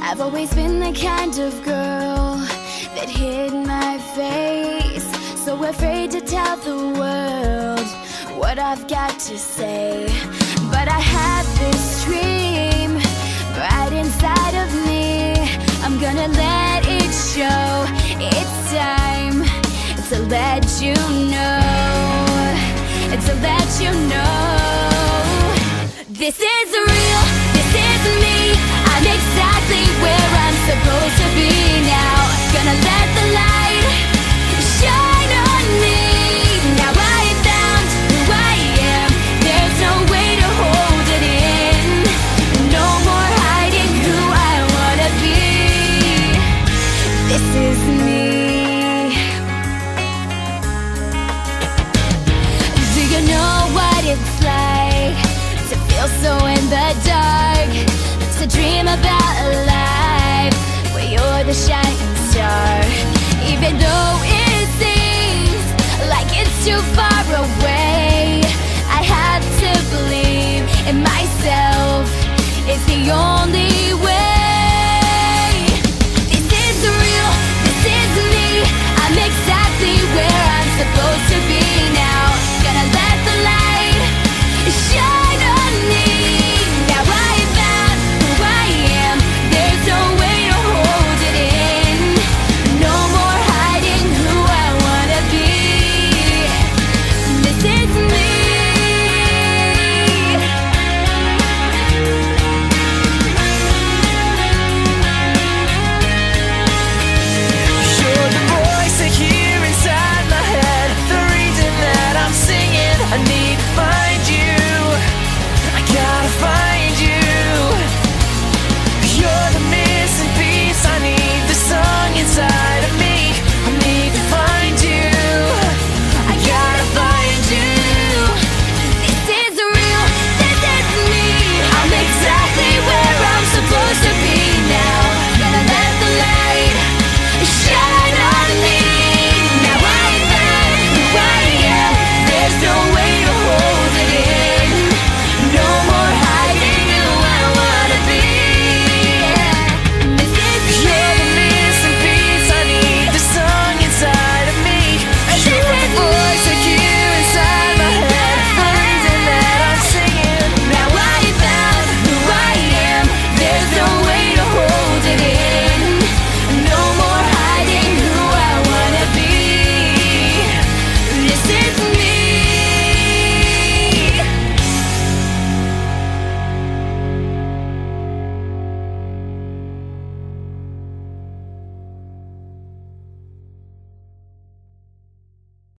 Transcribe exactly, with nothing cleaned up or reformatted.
I've always been the kind of girl that hid my face, so afraid to tell the world what I've got to say. But I have this dream right inside of me. I'm gonna let it show. It's time to let you know, to let you know.